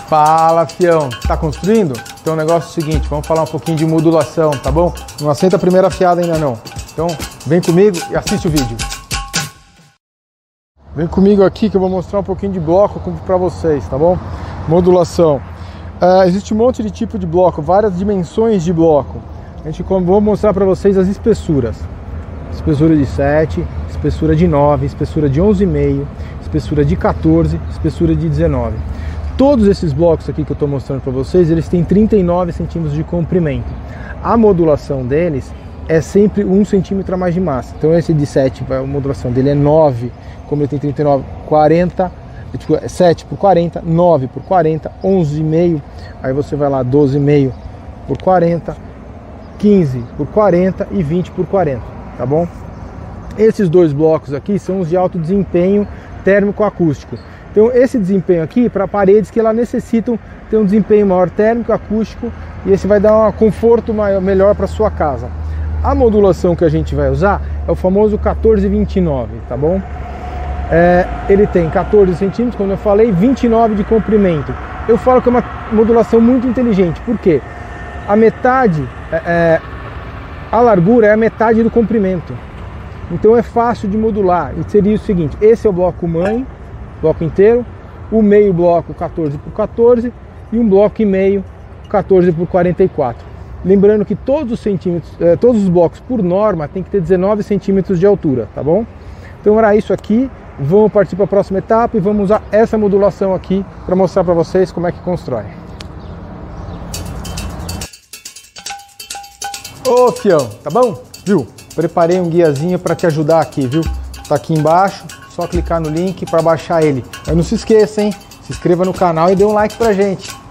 Fala, fião, tá construindo? Então o negócio é o seguinte, vamos falar um pouquinho de modulação, tá bom? Não aceita a primeira fiada ainda não. Então vem comigo e assiste o vídeo. Vem comigo aqui que eu vou mostrar um pouquinho de bloco para vocês, tá bom? Modulação. Existe um monte de tipo de bloco, várias dimensões de bloco. Vou mostrar para vocês as espessuras. Espessura de 7, espessura de 9, espessura de 11,5, espessura de 14, espessura de 19. Todos esses blocos aqui que eu estou mostrando para vocês, eles têm 39 centímetros de comprimento. A modulação deles é sempre 1 centímetro a mais de massa. Então esse de 7, a modulação dele é 9, como ele tem 39, 40, 7 por 40, 9 por 40, 11,5, aí você vai lá 12,5 por 40, 15 por 40 e 20 por 40, tá bom? Esses dois blocos aqui são os de alto desempenho térmico-acústico. Então esse desempenho aqui para paredes que elas necessitam ter um desempenho maior térmico, acústico, e esse vai dar um conforto melhor para sua casa. A modulação que a gente vai usar é o famoso 1429, tá bom? Ele tem 14 centímetros, como eu falei, 29 de comprimento. Eu falo que é uma modulação muito inteligente, porque a metade, a largura é a metade do comprimento. Então é fácil de modular. E seria o seguinte, esse é o bloco mãe, bloco inteiro, o meio bloco 14 por 14 e um bloco e meio 14 por 44. Lembrando que todos os centímetros, todos os blocos por norma tem que ter 19 centímetros de altura, tá bom? Então era isso aqui. Vamos partir para a próxima etapa e vamos usar essa modulação aqui para mostrar para vocês como é que constrói. Ô fião, tá bom? Viu? Preparei um guiazinho para te ajudar aqui, viu? Tá aqui embaixo, só clicar no link para baixar ele. Mas não se esqueça, hein? Se inscreva no canal e dê um like pra gente.